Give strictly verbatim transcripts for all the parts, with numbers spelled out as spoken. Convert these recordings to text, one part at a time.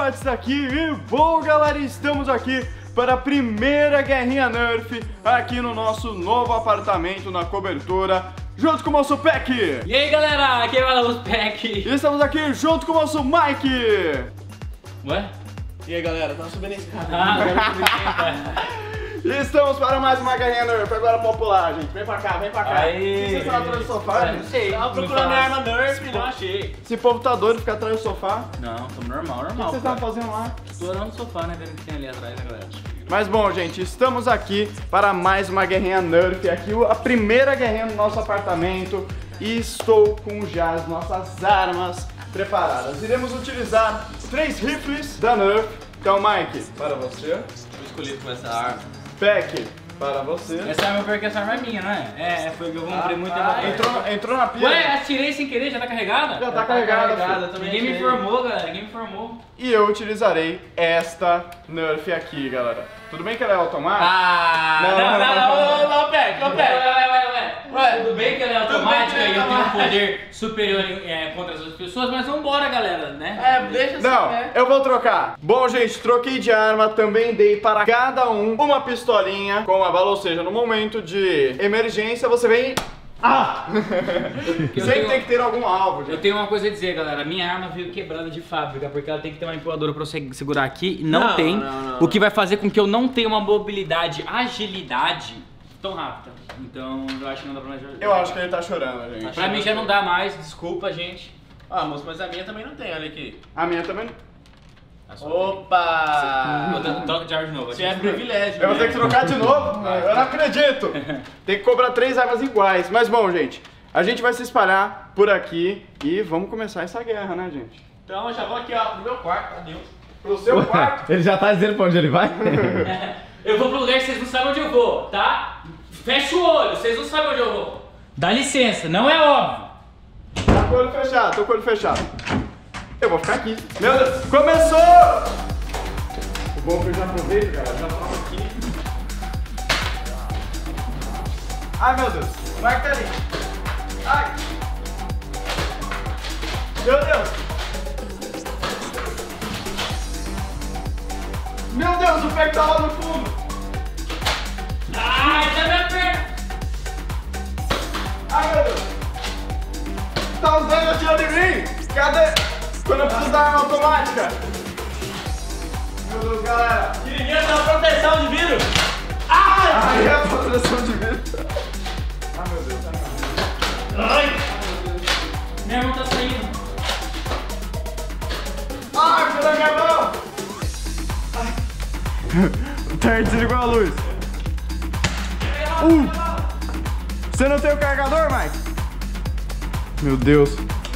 Coats aqui e bom galera, estamos aqui para a primeira guerrinha Nerf aqui no nosso novo apartamento na cobertura, junto com o nosso Peck. E aí galera, aqui é o nosso Peck. E estamos aqui junto com o nosso Mike. Ué? E aí galera, tá subindo esse cara. Ah, agora E estamos para mais uma guerrinha Nerf, agora popular, gente. Vem pra cá, vem pra cá. Aí. Vocês estão atrás do sofá? Não sei. Tava procurando minha arma Nerf, não achei. Esse povo tá doido ficar atrás do sofá. Não, tô normal, O que normal. vocês estavam fazendo lá? Estourando o sofá, né? Vendo o que tem ali atrás, né, galera? Mas bom, gente, estamos aqui para mais uma guerrinha Nerf. Aqui a primeira guerrinha do nosso apartamento. E estou com já as nossas armas preparadas. Iremos utilizar três rifles da Nerf. Então, Mike, para você. Eu escolhi com essa arma. Peck, para você. Essa arma, porque essa arma é minha, não é? É, foi que eu comprei muito tempo atrás. Entrou, entrou na pia. Ué, atirei sem querer, já tá carregada? Já tá carregada, filho. também. Ninguém me informou, galera, ninguém me informou. E eu utilizarei esta Nerf aqui, galera. Tudo bem que ela é automática? Ah, Não, não, não, não, não, Ô, Peck, ô, Ué, Peck. ué, ué, ué. Ué, Tudo bem que ela é tudo automática bem que e eu ela é tenho um automática. poder superior é, contra as outras pessoas, mas vambora, galera, né? É, deixa assim, Não, né? eu vou trocar. Bom, gente, troquei de arma, também dei para cada um uma pistolinha com uma bala, ou seja, no momento de emergência você vem... Ah! Eu Sempre tenho- tem que ter algum alvo, Eu gente. tenho uma coisa a dizer, galera. Minha arma veio quebrada de fábrica, porque ela tem que ter uma empuladora pra você segurar aqui. E não, Não, tem. não, não, o que vai fazer com que eu não tenha uma mobilidade, agilidade tão rápida. Então, eu acho que não dá pra me ajudar. Eu acho que ele tá chorando, gente. Pra mim já não dá mais, desculpa, gente. Ah, moço, mas a minha também não tem, olha aqui. A minha também. A sua tem. Vou Opa! dar- Troca de arma de novo. Isso é privilégio, Eu vou ter né? que trocar de novo? Eu não acredito. Tem que cobrar três armas iguais. Mas bom, gente, a gente vai se espalhar por aqui e vamos começar essa guerra, né, gente? Então eu já vou aqui, ó, pro meu quarto, adeus. Pro seu quarto. Ele já tá dizendo pra onde ele vai? Eu vou pro lugar que vocês não sabem onde eu vou, tá? Fecha o olho, vocês não sabem onde eu vou. Dá licença, não é óbvio. Tá com o olho fechado, tô com o olho fechado. Eu vou ficar aqui. Meu Deus, começou! O bom que eu já aproveito, cara, já tava aqui. Ai, meu Deus, vai que tá ali. Ai! Meu Deus! Meu Deus, o pé tá lá no fundo! Ai, tá minha perna. Ai, meu Deus! Tá usando atirando em mim? Cadê? Quando eu preciso da arma automática! Meu Deus, galera! Queria dar uma proteção de vidro. Ai! Ai, a proteção de vida! Ai, meu Deus, ai, meu Deus! Ai! Minha mão tá saindo. Ai, pela minha mão! O Ter desligou a luz. Uh! Você não tem o carregador, Mike? Meu Deus.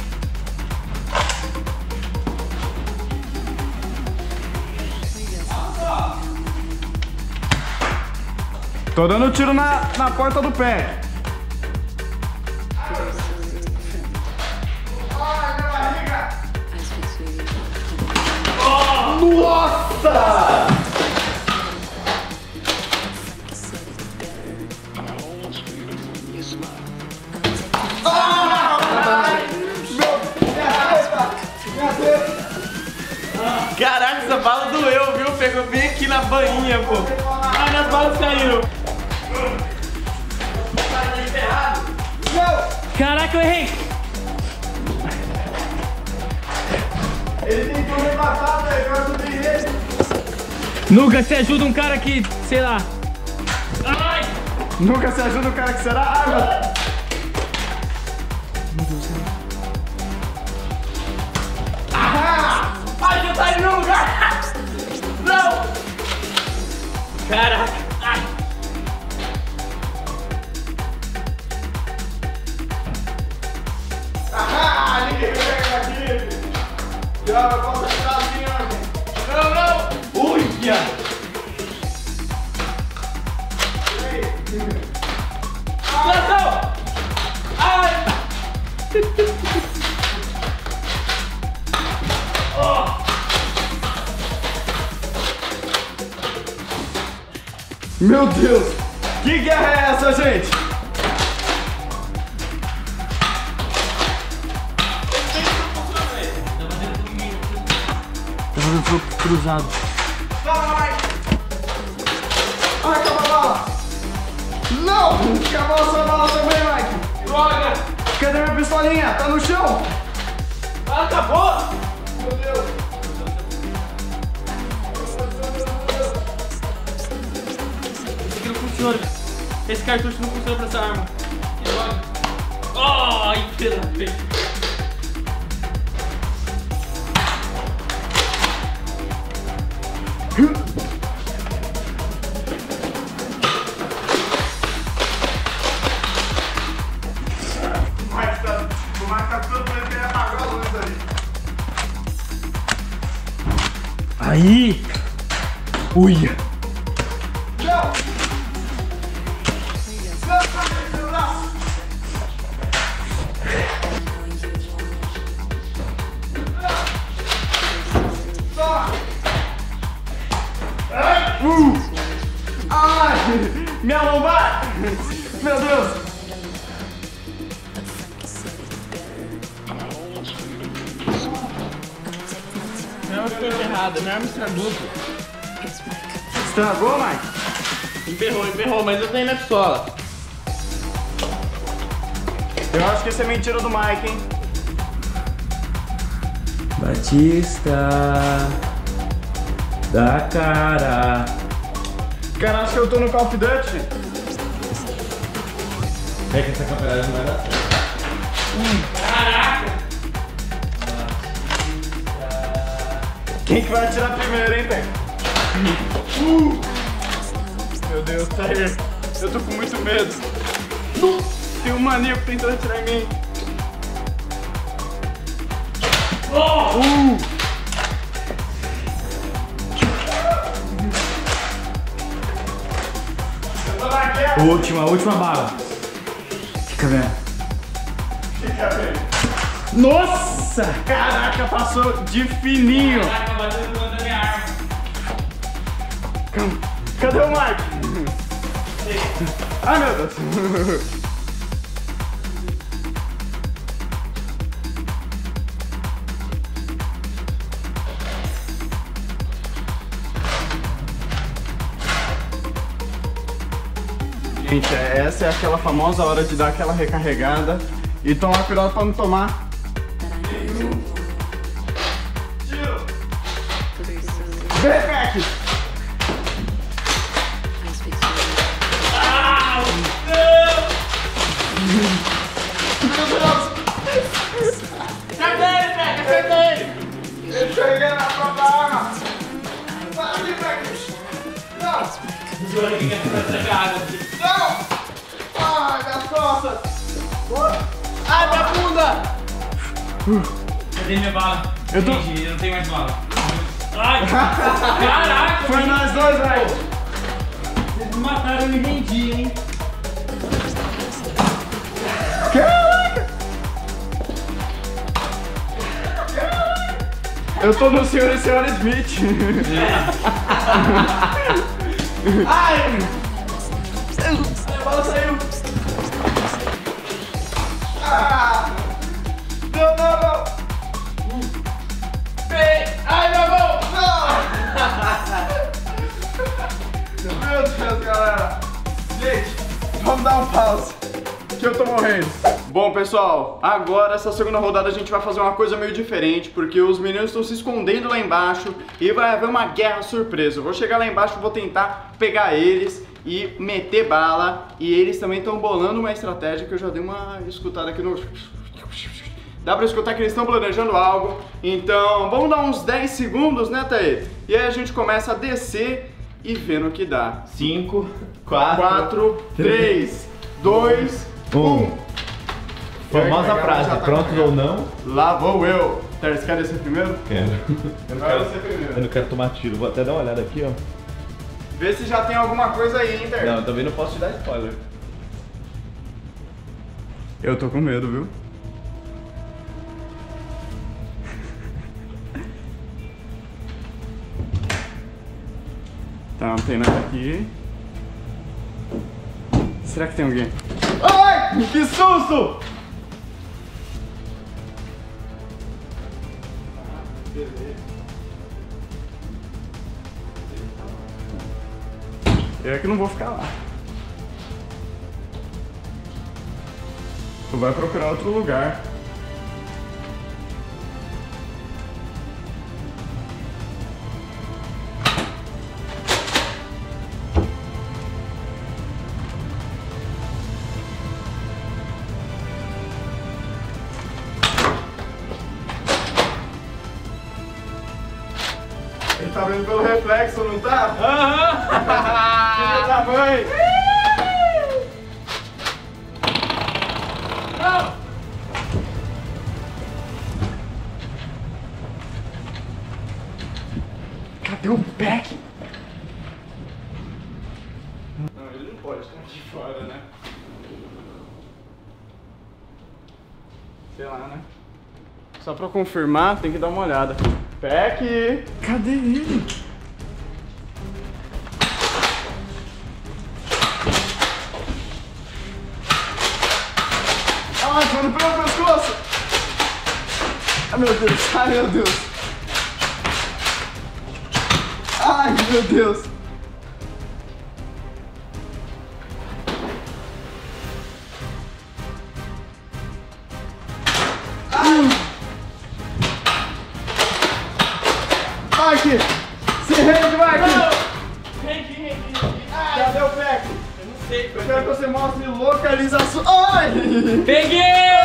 Tô dando tiro na, na porta do pé. Ai, minha barriga! Nossa! Caraca, essa bala doeu, viu? Pegou bem aqui na bainha, pô. Ai, minhas balas caíram. Caraca, eu errei. Ele tentou me matar, velho. Eu ajudei ele. Nunca se ajuda um cara que, sei lá. Ai! Nunca se ajuda o cara que será água. Ai, já tá em meu lugar. Não. Caraca! Ai! Ah, ninguém me pega daqui. Já vai passar sozinho, gente. Não, não. Uia. Plantão. Ai. Meu Deus. Que guerra é essa, gente? Tá fazendo fogo cruzado. Toma, Mike! Ai, acabou a bala! Não! Acabou a sua bala também, Mike! Droga! Cadê minha pistolinha? Tá no chão! Ah, acabou! Meu Deus! Esse aqui não funciona. Esse cartucho não funciona pra essa arma. Que droga. Ai, pela frente. Mas tá, o Mike tá todo mundo querendo apagar a luz ali. Aí! Uia! Não! Não, não, não! Toma! Ai! Uh! Ai! Minha lombar! Meu Deus! Minha arma ficou errada, minha arma estragou. Estragou, Mike? Emperrou, emperrou, mas eu tenho na pistola. Eu acho que isso é mentira do Mike, hein? Batista da cara. Cara, acho que eu tô no Call of Duty. É que essa campeonato não vai dar certo. Caraca! Quem que vai atirar primeiro, hein, Pé? Uh! Meu Deus, tá aí. Eu tô com muito medo. Tem um maníaco tentando atirar em mim. Uh! Eu tô na guerra. Última, última bala. Fica vendo. Fica bem. Nossa! Caraca, passou de fininho. Caraca, bateu no canto da minha arma. Calma. Cadê o Mike? Ai, meu Deus. Gente, essa é aquela famosa hora de dar aquela recarregada e tomar cuidado pra não tomar. Tiro! Vem, Mac! Ah, Meu Deus! acertei ele, Peck, acertei ele! Eu cheguei na própria arma! Sai aqui, Mac! Não! O João aqui quer ficar entregado. Não! Ai, minhas costas! Ai, minha bunda! Cadê minha bala? Eu tô- Entendi, eu não tenho mais bala. Ai! Caraca! Foi nós dois, velho! Vocês me mataram, eu entendi, hein? Caraca! Eu tô no senhor e senhora Smith. Ai! A bala saiu! Ah! Não, não, não! Vem! Ai, meu mão! Não! Meu Deus, galera! Gente, vamos dar um pause, que eu tô morrendo. Bom, pessoal, agora essa segunda rodada a gente vai fazer uma coisa meio diferente, porque os meninos estão se escondendo lá embaixo e vai haver uma guerra surpresa. Eu vou chegar lá embaixo e vou tentar pegar eles e meter bala, e eles também estão bolando uma estratégia que eu já dei uma escutada aqui no... Dá pra escutar que eles estão planejando algo. Então, vamos dar uns dez segundos, né, Thaí? E aí a gente começa a descer e ver no que dá. Cinco, quatro, quatro, três, dois, um. Famosa frase, prontos ou não? Lá vou eu. Terce, quer descer primeiro? Quero. Eu não Vai quero, você primeiro. eu não quero tomar tiro, vou até dar uma olhada aqui, ó. Vê se já tem alguma coisa aí, hein, Terce? Não, eu também não posso te dar spoiler. Eu tô com medo, viu? Tá, não tem nada aqui. Será que tem alguém? Ai! Que susto! Beleza. Eu é que não vou ficar lá. Tu vai procurar outro lugar. Ele tá vendo pelo reflexo, não tá? Aham! Filha da mãe! Não! Cadê o pack? Não, ele não pode estar aqui fora, né? Sei lá, né? Só pra confirmar, tem que dar uma olhada. Pack! Cadê ele? Ai, mano, pelo pescoço! Ai, meu Deus! Ai, meu Deus! Ai, meu Deus! Ai! Mike! Se rende, Mike! Rende, rende, rende. Cadê o pack? Eu não sei. Eu quero que você mostre localização. Ai! Peguei!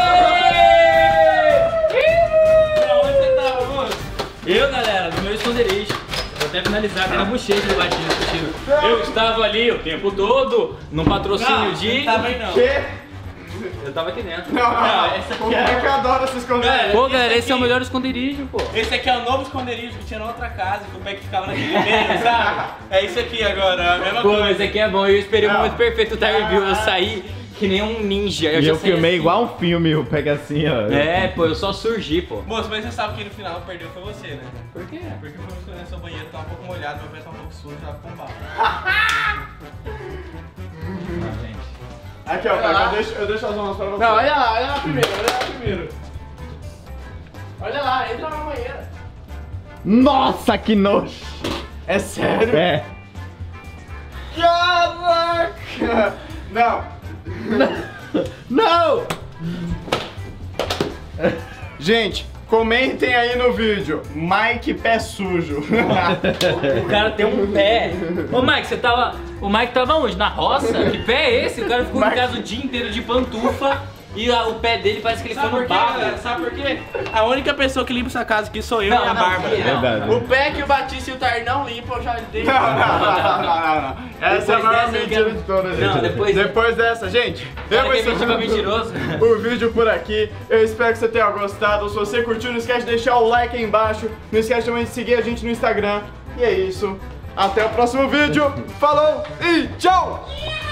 Pra onde você tava, moço? Eu, galera, no meu esconderijo. Vou até finalizar, tem na bochecha do Batista contigo. Eu estava ali o tempo todo, num patrocínio Não, de. não tava aí não. Que? Eu tava aqui dentro. Não, não, Não, não. essa aqui O pack é- adora se esconder. Cara, Pô, galera, esse esse é o aqui- melhor esconderijo, pô. Esse aqui é o novo esconderijo que tinha na outra casa, que o Peck ficava naquele meio, sabe? É isso aqui agora, a mesma Pô, coisa. esse aqui é bom. Eu esperei o Não. momento perfeito do Time View. Eu saí que nem um ninja. Eu E já eu saí filmei assim. igual um filme, o pega assim, ó. É, pô, eu só surgi, pô. Moço, mas você sabe que no final perdeu foi você, né? Por quê? Porque foi escolher no seu banheiro, tá um pouco molhado, meu pé tá um pouco sujo, ela ficou um barro. Aqui, ó, Olha pack, lá. eu deixo, eu deixo as mãos pra você. Não, olha lá, olha lá primeiro, olha lá primeiro. Olha lá, entra na banheira. Nossa, que nojo! É sério? É. Caraca! Não! Não! Gente, comentem aí no vídeo. Mike pé sujo. O cara tem um pé. Ô, Mike, você tava. O Mike tava onde? Na roça? Que pé é esse? O cara ficou Mike- em casa o dia inteiro de pantufa e a- o pé dele parece que ele Sabe foi por no quê, barro. galera? Sabe por quê? A única pessoa que limpa essa casa aqui sou eu Não, e a não, Bárbara. não. Verdade. O Peck, o Batista e o Tar não limpam, eu já dei. Não, não, não, não, não, não. Essa é a Depois maior dessa, eu mentira quero- de todas, Não, gente. depois- Depois dessa, gente, eu Cara, vou que é encerrando mentiroso. o vídeo por aqui. Eu espero que você tenha gostado. Se você curtiu, não esquece de deixar o like aí embaixo. Não esquece também de seguir a gente no Instagram. E é isso. Até o próximo vídeo. Falou e tchau!